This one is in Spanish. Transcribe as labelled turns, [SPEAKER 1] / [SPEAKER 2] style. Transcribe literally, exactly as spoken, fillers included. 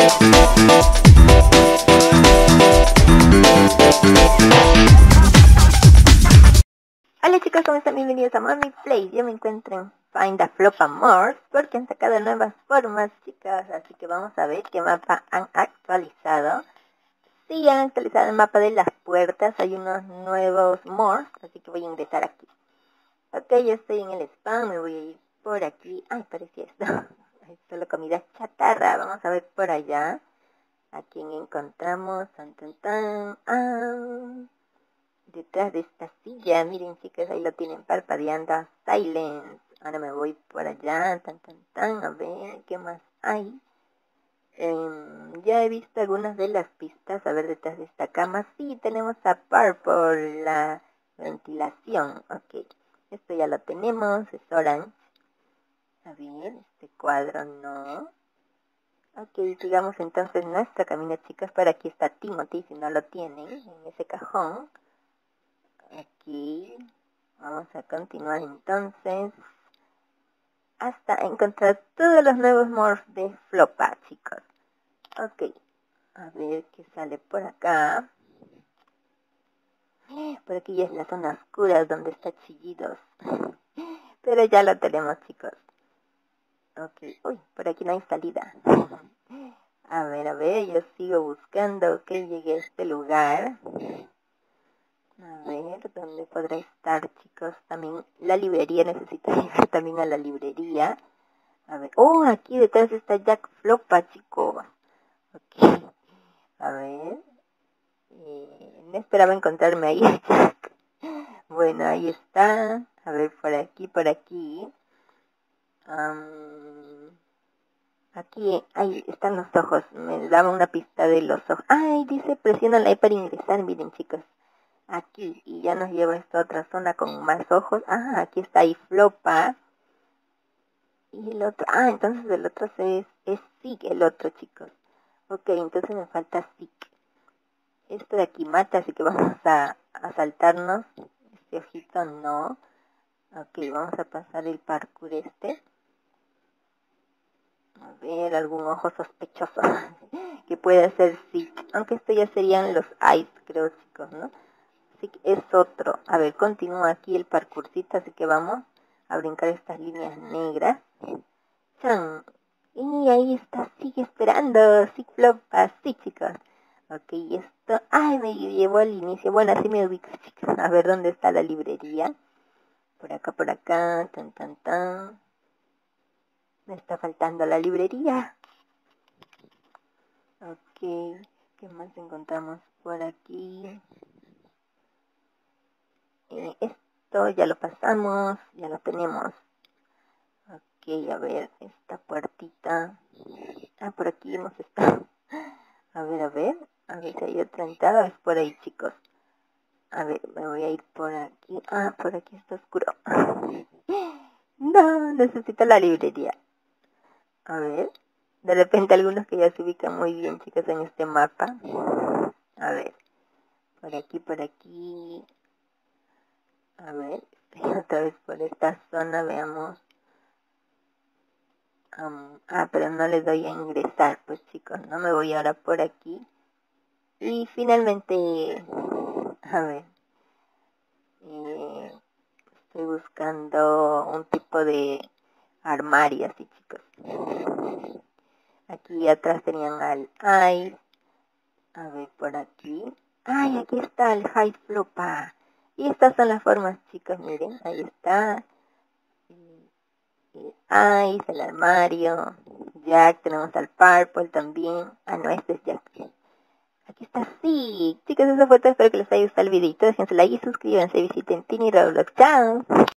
[SPEAKER 1] Hola chicos, ¿cómo están? Bienvenidos a Mommy Play. Yo me encuentro en Find a Flopa Morphs porque han sacado nuevas formas, chicas. Así que vamos a ver qué mapa han actualizado. Sí, han actualizado el mapa de las puertas. Hay unos nuevos morphs, así que voy a ingresar aquí. Ok, yo estoy en el spam, me voy a ir por aquí. Ay, parecía esto. Hay solo comida chatarra. Vamos a ver por allá. ¿A quién encontramos? Tan, tan, tan. Ah, detrás de esta silla, miren chicas, ahí lo tienen parpadeando. Silence. Ahora me voy por allá. Tan, tan, tan. A ver, ¿qué más hay? Eh, ya he visto algunas de las pistas. A ver, detrás de esta cama. Sí, tenemos a Purple, la ventilación. Ok, esto ya lo tenemos. Es orange. A ver, este cuadro no. Ok, sigamos entonces nuestro camino, chicas. Por aquí está Timothy, si no lo tienen, en ese cajón. Aquí. Vamos a continuar entonces hasta encontrar todos los nuevos morphs de Flopa, chicos. Ok, a ver qué sale por acá. Por aquí ya es la zona oscura donde está Chillidos. Pero ya lo tenemos, chicos. Ok, uy, por aquí no hay salida. A ver, a ver, yo sigo buscando. Ok, llegué a este lugar. A ver, ¿dónde podrá estar, chicos? También la librería, necesito llegar también a la librería. A ver, oh, aquí detrás está Jack Flopa, chicos. Ok, a ver. Eh, no esperaba encontrarme ahí a Jack. Bueno, ahí está. A ver, por aquí, por aquí. Um, aquí, ahí están los ojos. Me daba una pista de los ojos. Ay, dice presiona la E para ingresar, miren, chicos. Aquí, y ya nos lleva a esta otra zona con más ojos. Ah, aquí está ahí Flopa. Y el otro, ah, entonces el otro es, es Sig, el otro, chicos. Ok, entonces me falta Sig. Esto de aquí mata, así que vamos a, a saltarnos. Este ojito no. Ok, vamos a pasar el parkour este. A ver, algún ojo sospechoso que puede ser Sig. Aunque esto ya serían los eyes, creo, chicos, ¿no? Así que es otro. A ver, continúa aquí el parkourcito, así que vamos a brincar estas líneas negras. ¡Chan! Y ahí está, sigue esperando. Sí, Flopa, sí, chicos. Ok, y esto... ¡Ay, me llevó al inicio! Bueno, así me ubico, chicos. A ver, ¿dónde está la librería? Por acá, por acá. Tan, tan, tan. Me está faltando la librería. Ok, ¿qué más encontramos por aquí? Eh, esto ya lo pasamos, ya lo tenemos. Ok, a ver, esta puertita. Ah, por aquí hemos estado. A ver, a ver, a ver si hay otra entrada. Es por ahí, chicos. A ver, me voy a ir por aquí. Ah, por aquí está oscuro. No, necesito la librería. A ver, de repente algunos que ya se ubican muy bien, chicos, en este mapa. A ver, por aquí, por aquí. A ver, otra vez por esta zona, veamos. Um, ah, pero no le doy a ingresar, pues chicos, no me voy ahora por aquí. Y finalmente, a ver, eh, estoy buscando un tipo de armario, así, chicos. Aquí atrás tenían al Ice. A ver, por aquí. Ay, aquí está el Hide Flopa. Y estas son las formas, chicos, miren, ahí está. El Ice, el armario. Jack, tenemos al Purple también. Ah, no, este es Jack. Aquí está, sí. Chicos, eso fue todo. Espero que les haya gustado el videito. Déjense like y suscríbanse. Visiten Tiny Roblox. ¡Chao!